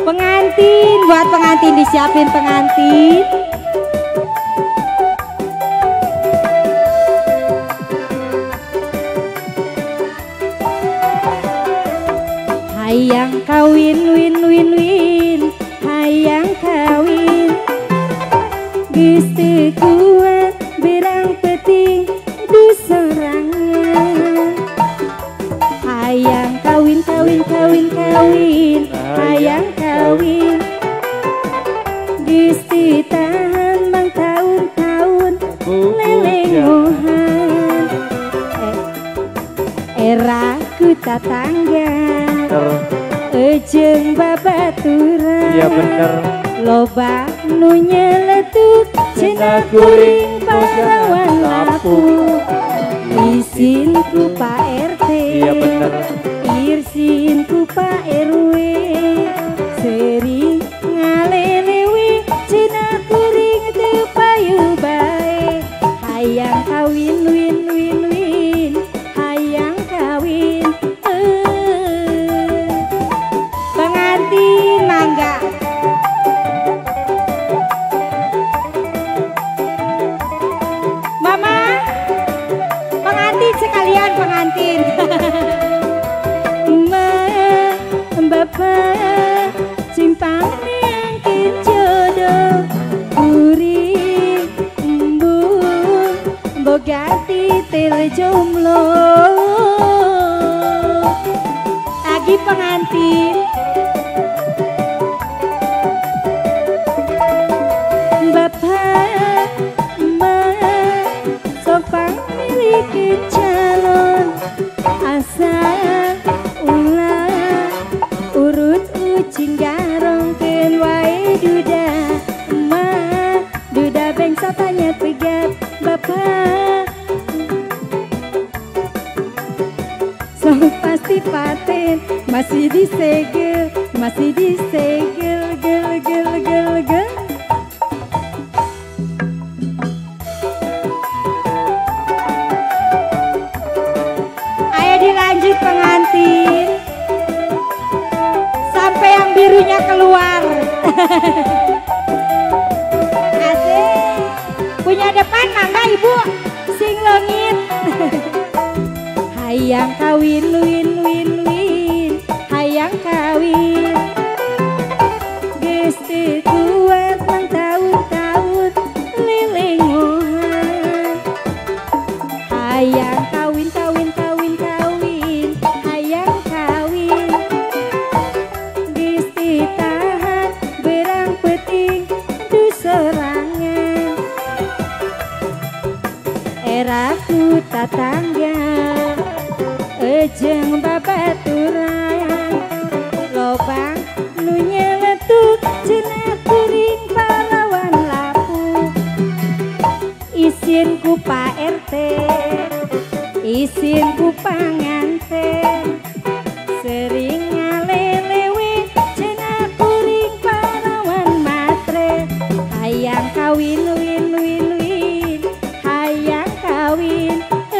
Pengantin, buat pengantin disiapin pengantin. Hayang kawin win win win, hayang kawin. Geus teu kuat berang peting di sorangan. Hayang kawin kawin kawin kawin, hayang kawin. Geus teu tahan mang tahun-tahun lelengohan. Era ku tatangga ejeng babaturan. Iya bener. Loba nu nyeletuk cenah kuring parawan lapuk. Isin ku Pak RT. Iya bener. Irsin ku Pak RW. Sering ngalelewe cenah kuring teu payu bae. Hayang kawin win win win, hayang kawin. Pengantin mangga. Mama, pengantin sekalian pengantin. Ma, Bapak, simpang neangkin jodoh. Kuring, embu, bogati telejomblo. Lagi pengantin. Bapak, emak, sopang miliki calon. Asal ulah urut ucing garongkeun wae duda. Emak, duda bengsa tanya tegap. Bapak, sok pasti paten masih disegel, masih disegel gel gel gel gel. Ayo dilanjut pengantin sampai yang birunya keluar. Asik. Punya depan mangga ibu sing lengit. Hayang kawin win win win, hayang kawin. Geus teu kuat mang tahun-tahun lelengohan. Hayang kawin kawin kawin kawin, hayang kawin. Geus teu tahan berang peting du sorangan. Era ku tatangga ejeng babaturan. Lobang nu nyeletuk cenah kuring pahlawan lapuk. Isin ku Pak RT, isin ku panganten. Sering ngalelewe cenah kuring pahlawan matre. Hayang kawin win win win, hayang kawin.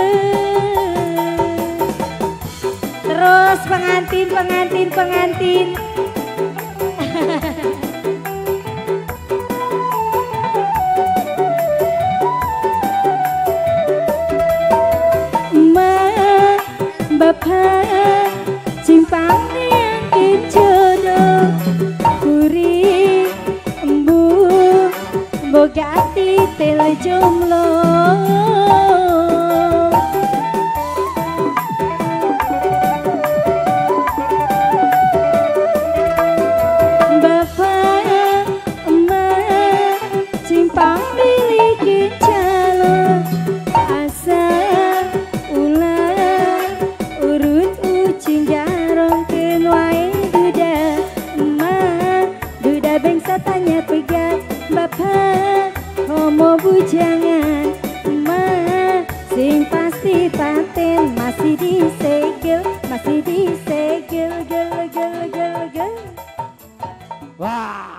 Terus pengantin pengantin pengantin. Ma, Bapak, simpang neangkin jodoh. Kuring, embu, bogati telejomblo. Bapak, emak, simpang miliki calon. Asal ulah urut ucing garongkeun wae duda. Emak, duda bengsa tanya pegat. Bapak, homo bujangan. Emak, sing pasti paten masih disegel, masih disegel gel gel gel gel. Wah.